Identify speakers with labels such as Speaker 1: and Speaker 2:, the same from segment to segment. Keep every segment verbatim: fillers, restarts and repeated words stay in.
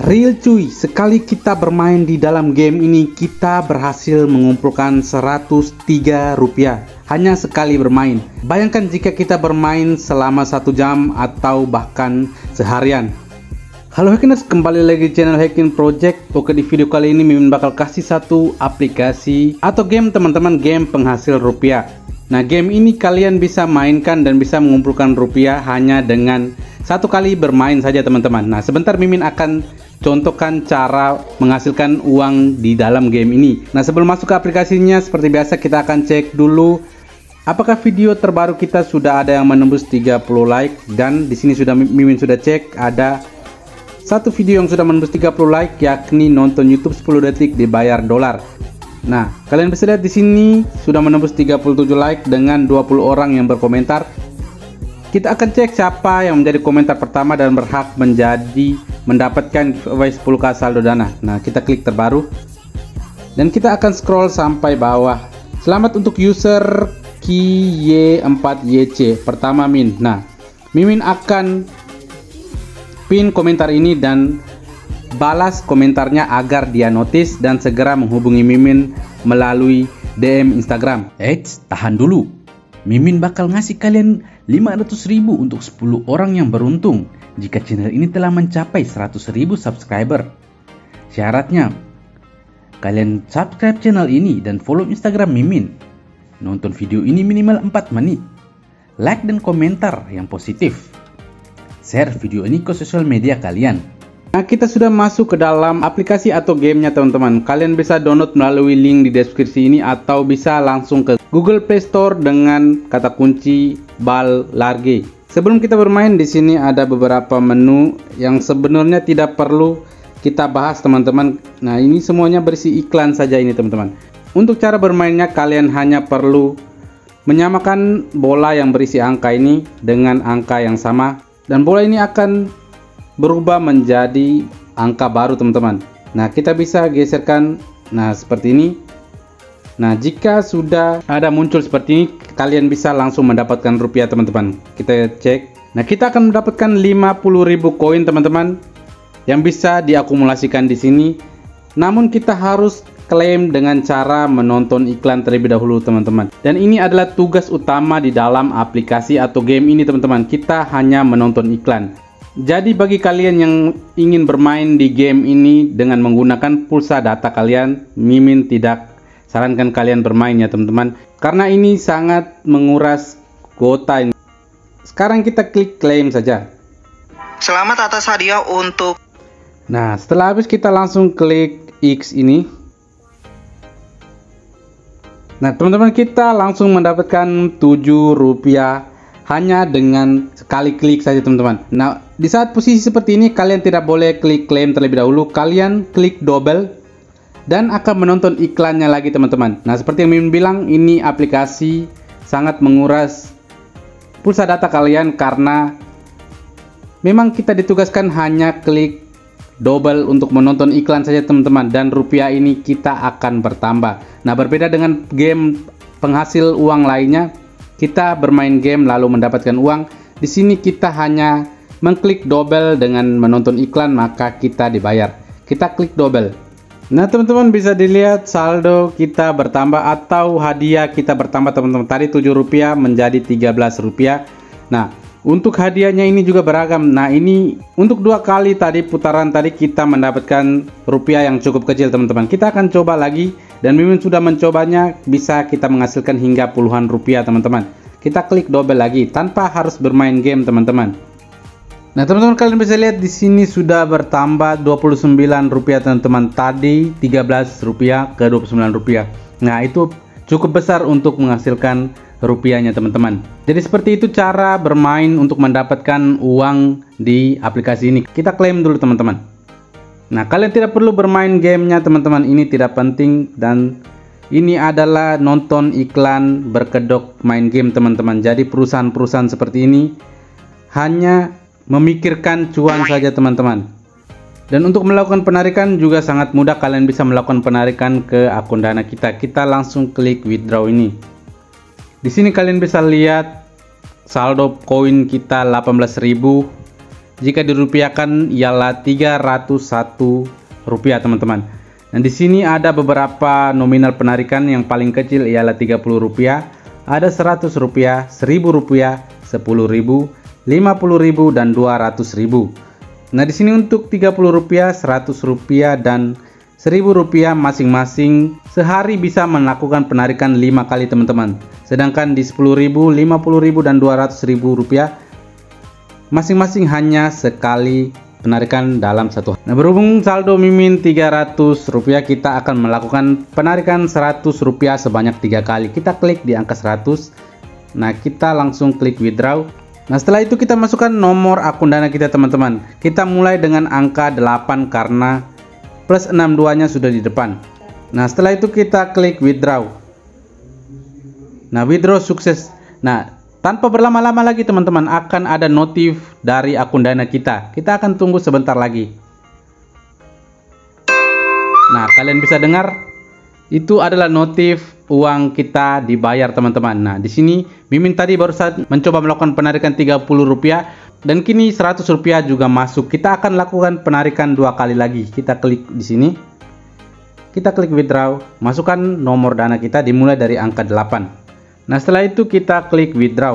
Speaker 1: Real cuy, sekali kita bermain di dalam game ini kita berhasil mengumpulkan seratus tiga rupiah hanya sekali bermain. Bayangkan jika kita bermain selama satu jam atau bahkan seharian. Halo Hackiners, kembali lagi di channel Hacking Project. Oke, di video kali ini Mimin bakal kasih satu aplikasi atau game teman-teman, game penghasil rupiah. Nah, game ini kalian bisa mainkan dan bisa mengumpulkan rupiah hanya dengan satu kali bermain saja teman-teman. Nah, sebentar Mimin akan contohkan cara menghasilkan uang di dalam game ini. Nah, sebelum masuk ke aplikasinya, seperti biasa kita akan cek dulu apakah video terbaru kita sudah ada yang menembus tiga puluh like. Dan di sini sudah Mimin sudah cek ada satu video yang sudah menembus tiga puluh like, yakni nonton YouTube sepuluh detik dibayar dolar. Nah, kalian bisa lihat di sini sudah menembus tiga puluh tujuh like dengan dua puluh orang yang berkomentar. Kita akan cek siapa yang menjadi komentar pertama dan berhak menjadi mendapatkan giveaway sepuluh K saldo dana. Nah, kita klik terbaru dan kita akan scroll sampai bawah. Selamat untuk user K Y empat Y C pertama Min. Nah, Mimin akan pin komentar ini dan balas komentarnya agar dia notice dan segera menghubungi Mimin melalui D M Instagram. Eits, tahan dulu. Mimin bakal ngasih kalian lima ratus ribu untuk sepuluh orang yang beruntung jika channel ini telah mencapai seratus ribu subscriber. Syaratnya, kalian subscribe channel ini dan follow Instagram Mimin. Nonton video ini minimal empat menit. Like dan komentar yang positif. Share video ini ke sosial media kalian. Nah, kita sudah masuk ke dalam aplikasi atau gamenya teman-teman. Kalian bisa download melalui link di deskripsi ini atau bisa langsung ke Google Play Store dengan kata kunci Bal Large. Sebelum kita bermain, di sini ada beberapa menu yang sebenarnya tidak perlu kita bahas teman-teman. Nah, ini semuanya berisi iklan saja ini teman-teman. Untuk cara bermainnya, kalian hanya perlu menyamakan bola yang berisi angka ini dengan angka yang sama, dan bola ini akan berubah menjadi angka baru teman-teman. Nah, kita bisa geserkan, nah seperti ini. Nah, jika sudah ada muncul seperti ini, kalian bisa langsung mendapatkan rupiah teman-teman. Kita cek. Nah, kita akan mendapatkan lima puluh ribu koin teman-teman yang bisa diakumulasikan di sini. Namun kita harus klaim dengan cara menonton iklan terlebih dahulu teman-teman. Dan ini adalah tugas utama di dalam aplikasi atau game ini teman-teman. Kita hanya menonton iklan. Jadi bagi kalian yang ingin bermain di game ini dengan menggunakan pulsa data kalian, Mimin tidak sarankan kalian bermain ya teman-teman, karena ini sangat menguras kuota ini. Sekarang kita klik claim saja.
Speaker 2: Selamat atas hadiah untuk.
Speaker 1: Nah, setelah habis kita langsung klik X ini. Nah teman-teman, kita langsung mendapatkan tujuh rupiah hanya dengan sekali klik saja teman-teman. Nah, di saat posisi seperti ini kalian tidak boleh klik claim terlebih dahulu. Kalian klik double dan akan menonton iklannya lagi teman-teman. Nah, seperti yang Mimin bilang, ini aplikasi sangat menguras pulsa data kalian karena memang kita ditugaskan hanya klik double untuk menonton iklan saja teman-teman, dan rupiah ini kita akan bertambah. Nah, berbeda dengan game penghasil uang lainnya, kita bermain game lalu mendapatkan uang. Di sini kita hanya mengklik double dengan menonton iklan, maka kita dibayar. Kita klik double. Nah teman-teman, bisa dilihat saldo kita bertambah atau hadiah kita bertambah teman-teman. Tadi tujuh rupiah menjadi tiga belas rupiah. Nah, untuk hadiahnya ini juga beragam. Nah, ini untuk dua kali tadi putaran tadi kita mendapatkan rupiah yang cukup kecil teman-teman. Kita akan coba lagi, dan Mimin sudah mencobanya, bisa kita menghasilkan hingga puluhan rupiah teman-teman. Kita klik double lagi tanpa harus bermain game teman-teman. Nah teman-teman, kalian bisa lihat di sini sudah bertambah dua puluh sembilan rupiah teman-teman. Tadi tiga belas rupiah ke dua puluh sembilan rupiah. Nah, itu cukup besar untuk menghasilkan rupiahnya teman-teman. Jadi seperti itu cara bermain untuk mendapatkan uang di aplikasi ini. Kita klaim dulu teman-teman. Nah, kalian tidak perlu bermain gamenya teman-teman. Ini tidak penting, dan ini adalah nonton iklan berkedok main game teman-teman. Jadi perusahaan-perusahaan seperti ini hanya memikirkan cuan saja teman-teman. Dan untuk melakukan penarikan juga sangat mudah. Kalian bisa melakukan penarikan ke akun Dana kita. Kita langsung klik withdraw ini. Di sini kalian bisa lihat saldo koin kita delapan belas ribu jika dirupiahkan ialah tiga ratus satu rupiah teman-teman. Nah, di sini ada beberapa nominal penarikan. Yang paling kecil ialah tiga puluh rupiah, ada seratus rupiah, seribu rupiah, sepuluh ribu, lima puluh ribu dan dua ratus ribu. Nah, di sini untuk tiga puluh rupiah, seratus rupiah dan seribu rupiah masing-masing sehari bisa melakukan penarikan lima kali teman-teman. Sedangkan di sepuluh ribu, lima puluh ribu dan dua ratus ribu rupiah masing-masing hanya sekali penarikan dalam satu hari. Nah, berhubung saldo Mimin tiga ratus rupiah, kita akan melakukan penarikan seratus rupiah sebanyak tiga kali. Kita klik di angka seratus. Nah, kita langsung klik withdraw. Nah, setelah itu kita masukkan nomor akun Dana kita teman-teman. Kita mulai dengan angka delapan karena plus enam puluh dua nya sudah di depan. Nah, setelah itu kita klik withdraw. Nah, withdraw sukses. Nah, tanpa berlama-lama lagi teman-teman, akan ada notif dari akun Dana kita. Kita akan tunggu sebentar lagi. Nah, kalian bisa dengar itu adalah notif uang kita dibayar teman-teman. Nah, di sini Mimin tadi baru saja mencoba melakukan penarikan tiga puluh rupiah dan kini seratus rupiah juga masuk. Kita akan lakukan penarikan dua kali lagi. Kita klik di sini. Kita klik withdraw, masukkan nomor Dana kita dimulai dari angka delapan. Nah, setelah itu kita klik withdraw.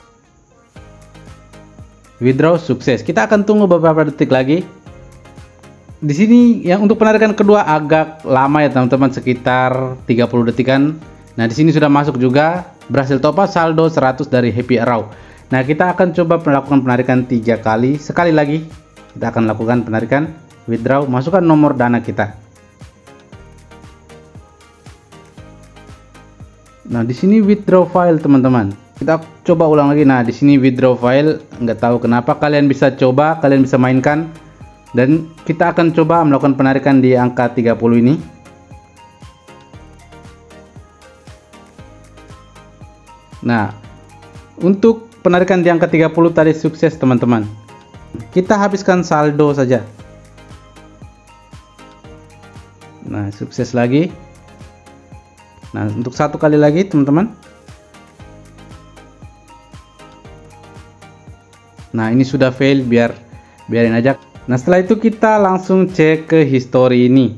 Speaker 1: Withdraw sukses. Kita akan tunggu beberapa detik lagi. Di sini yang untuk penarikan kedua agak lama ya teman-teman, sekitar tiga puluh detikan. Nah, di sini sudah masuk juga, berhasil top up saldo seratus dari Happy Arrow. Nah, kita akan coba melakukan penarikan tiga kali. Sekali lagi kita akan lakukan penarikan withdraw, masukkan nomor Dana kita. Nah, di sini withdraw file teman-teman. Kita coba ulang lagi. Nah, di sini withdraw file, nggak tahu kenapa. Kalian bisa coba, kalian bisa mainkan. Dan kita akan coba melakukan penarikan di angka tiga puluh ini. Nah, untuk penarikan di angka tiga puluh tadi sukses teman-teman. Kita habiskan saldo saja. Nah, sukses lagi. Nah, untuk satu kali lagi teman-teman. Nah, ini sudah fail, biar biarin aja. Nah, setelah itu kita langsung cek ke history ini.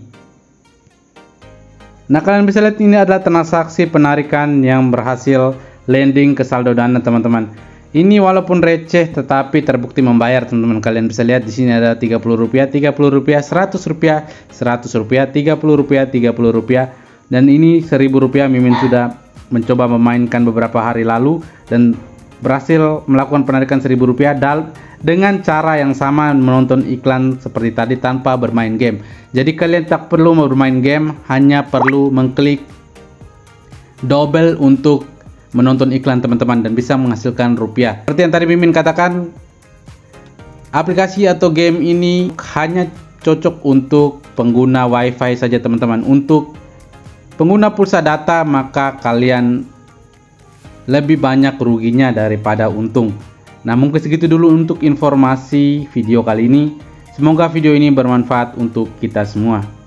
Speaker 1: Nah, kalian bisa lihat ini adalah transaksi penarikan yang berhasil landing ke saldo Dana teman-teman. Ini walaupun receh tetapi terbukti membayar teman-teman. Kalian bisa lihat di sini ada tiga puluh rupiah, tiga puluh rupiah, seratus rupiah, seratus rupiah, tiga puluh rupiah, tiga puluh rupiah. Dan ini seribu rupiah. Mimin sudah mencoba memainkan beberapa hari lalu dan berhasil melakukan penarikan seribu rupiah dal dengan cara yang sama, menonton iklan seperti tadi tanpa bermain game. Jadi kalian tak perlu bermain game, hanya perlu mengklik double untuk menonton iklan teman-teman dan bisa menghasilkan rupiah. Seperti yang tadi Mimin katakan, aplikasi atau game ini hanya cocok untuk pengguna wifi saja teman-teman. Untuk pengguna pulsa data maka kalian lebih banyak ruginya daripada untung. Nah, mungkin segitu dulu untuk informasi video kali ini. Semoga video ini bermanfaat untuk kita semua.